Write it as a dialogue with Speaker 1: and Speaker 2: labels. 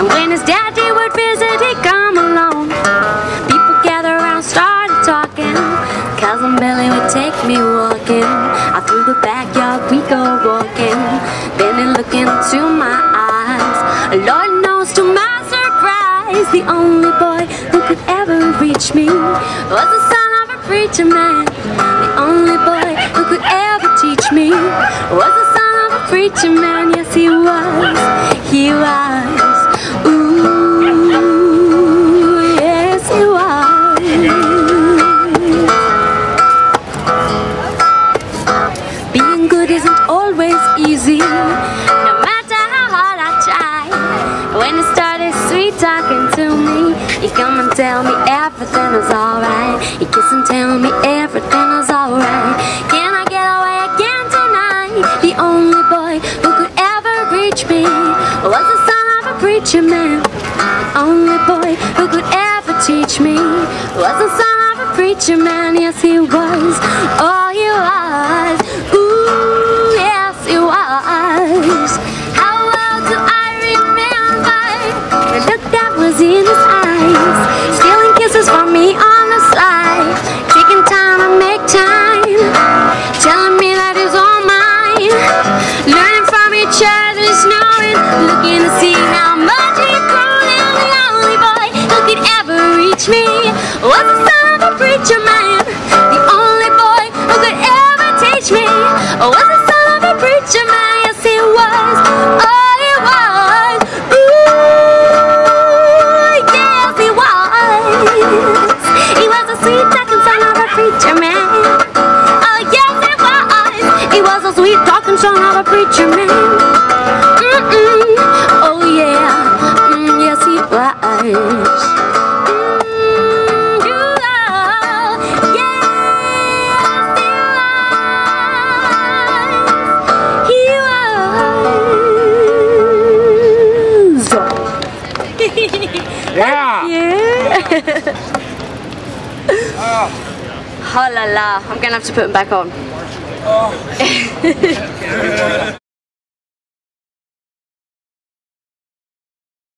Speaker 1: And when his daddy would visit, he'd come along. People gather around, started talking. Cousin Billy would take me walking. Out through the backyard we go walking. Then he looked into my eyes. Lord knows to my surprise, the only boy who could ever reach me was the son of a preacher man. The only boy who could ever teach me was the son of a preacher man. Yes, he was. He was. Ooh, yes, he was. Being good isn't always easy, no matter how hard I try. When he started sweet talking to me, he come and tell me everything is alright. He kiss and tell me everything is alright. Can I get away again tonight? The only boy who could ever reach me was the son of a preacher man. The only boy who could ever teach me was the son of a preacher man. Yes, he was. Oh, he was. Ooh, yes, he was. How well do I remember the look that was in his eyes, stealing kisses from me on the slide, taking time to make time, telling me that it's all mine, learning from each other's knowing, looking to see how much he's grown. And the only boy who could ever reach me was the son of a preacher man. The only boy who could ever teach me was the son of a preacher man. Yes, he was. Oh, he was. Ooh, yes, he was. He was a sweet talking son of a preacher man. Oh, yes, he was. He was a sweet talking son of a preacher man. Oh, yeah. Yes, he was.
Speaker 2: Yeah!
Speaker 1: Yeah! Oh la la, I'm gonna have to put them back on.
Speaker 2: Oh.